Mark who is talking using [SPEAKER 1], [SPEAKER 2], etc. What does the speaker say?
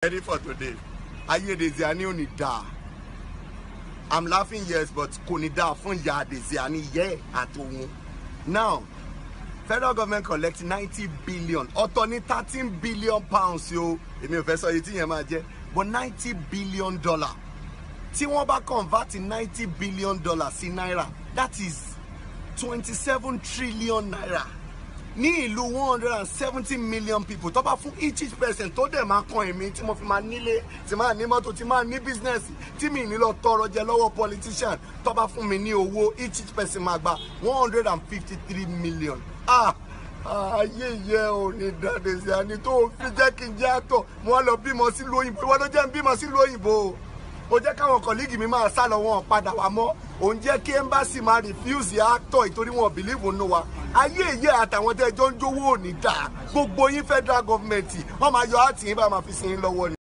[SPEAKER 1] Ready for today. Ayé Desiani ò ní dá. I'm laughing, yes, but kò ní dá fún ìyá Desiani yẹ àtòun. Now, federal government collect 90 billion. Ọ̀tọ̀ ní 13 billion pounds yo. Èmi ò fẹ́ sọ iye tí yẹn máa jẹ́. But $90 billion. Tí wọ́n bá convert $90 billion sí náírà, that is 27 trillion naira. Ní ìlú 170 million people, tó bá fún each person tó dẹ̀ máa kan èmi tí mo fi máa nílé, tí máa ní mọ́tò, tí máa ní business, tí mi ní lọ tọrọ jẹ lọ́wọ́ politician, tó bá fún mi ní owó, each person máa gba 153 million. Ayé yẹ ò ní dá Desiani tó fi jẹ́ kí n jẹ́ àtọ̀, mo wá lọ bímọ sílùú òyìnbó, ìwọ ló jẹ́ ń bímọ sílùú òyìnbó. Ó jẹ́ káwọn colleague mi máa sá lọ wọn padà wá mọ́. Ó ń jẹ́ kí embassy máa refuse actor ìtorí wọn believe nínú wa. Ayé ìyẹ́ àtàwọn tẹ́jọ́ ń jówó ò ní dá. Gbogbo yín federal government wọ́n máa yọ àtìyín bá máa fi sin yín lọ́wọ́ ni.